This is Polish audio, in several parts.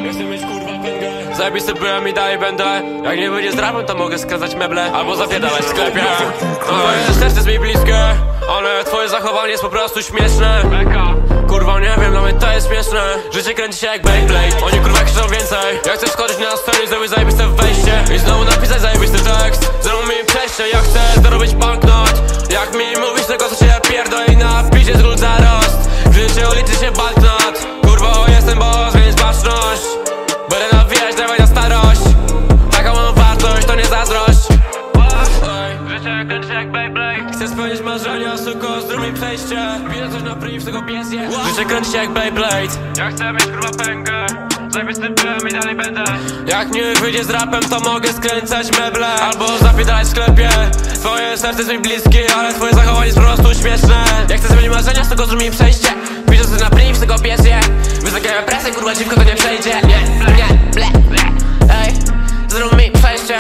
Ja chcę mieć kurwa pęgę. Zajebisty byłem i dalej będę. Jak nie wyjdzie z rapem, to mogę skracać meble albo zapierdalać w sklepie. Twoje serce jest mi bliskie, ale twoje zachowanie jest po prostu śmieszne. Kurwa nie wiem, dla mnie to jest śmieszne. Życie kręci się jak Beyblade. Oni kurwa krzyczą więcej. Ja chcę wchodzić na story, zrobić zajebiste wejście i znowu napisać zajebisty tekst. Zrobił mi przejście, ja chcę zarobić banknot. Jak mi mówisz tego, co się pierdolę i na picie z ról zarost. W życiu liczy się banknot. Kurwa jestem boss, więc baczność. Będę nawijać, dawaj na starość. Taką mam wartość, to nie zazdrość. Życie kręci się jak Beyblade. Chcę spełnić marzenia, suko, zrób mi przejście. Widzę coś na priv, tego pies je. Życie kręci się jak Beyblade. Ja chcę mieć kurwa pęgę. Zajebisty byłem i dalej będę. Jak nie wyjdzie z rapem, to mogę skręcać meble albo zapierdalać w sklepie. Twoje serce jest mi bliskie, ale twoje zachowanie jest po prostu śmieszne. Jak chcę spełnić marzenia, z tego zrób mi przejście. Widzę coś na priv, tego pies je. Wysokiego presję, kurwa dziwko to nie przejdzie. Nie, ble. Ej, zrób mi przejście.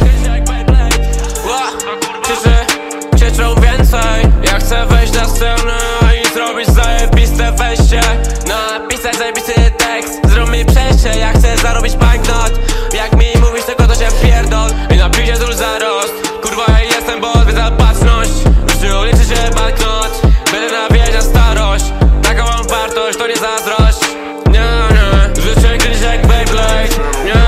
Krzyczą więcej. Ja chcę wejść na scenę i zrobić zajebiste wejście. Napisać zajebisty tekst, zrób mi przejście. Ja chcę zarobić banknot. Jak mi mówisz tego, to się pierdol i na picie dól zarost. Kurwa ja jestem boss, więc baczność. W życiu liczy się banknot. Będę nawijać na starość. Taką mam wartość, to nie zazdrość. Nie, życie kręci się jak Beyblade. Nie.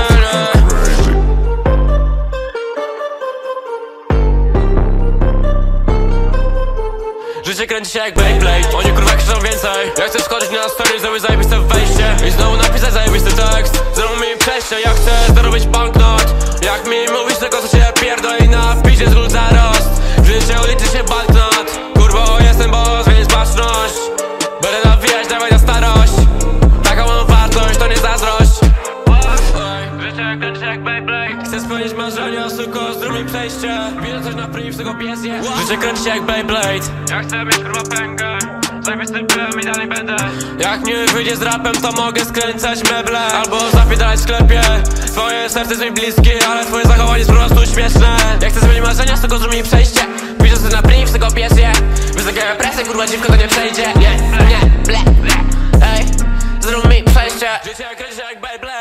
Życie kręci się jak Beyblade. Oni kurwa krzyczą więcej. Ja chcę wchodzić na story, zrobić zajebiste wejście i znowu napisać zajebisty tekst. Zrób mi przejście, ja chcę zarobić banknot. Jak mi mówisz tego, co się pierdolę i na picie z ról zarost. W życiu liczy się banknot. Kurwa jestem boss, więc baczność. Będę nawijać, dawaj na starość. Taką mam wartość, to nie zazdrość. Życie kręci się jak Beyblade. Chcę spełnić marzenia, suko, zrób mi przejście. Widzę coś na priv, tego pies je. Życie kręci się jak Beyblade. Ja chcę mieć kurwa pęgę. Zajebisty byłem i dalej będę. Jak nie wyjdzie z rapem, to mogę skręcać meble albo zapierdalać w sklepie. Twoje serce jest mi bliskie, ale twoje zachowanie jest po prostu śmieszne. Jak chcę spełnić marzenia, z tego zrób mi przejście. Widzę coś na priv, tego pies je. Wysokiego presję, kurwa dziwko to nie przejdzie. Nie, ble. Ej, zrób mi przejście. Życie kręci się jak Beyblade.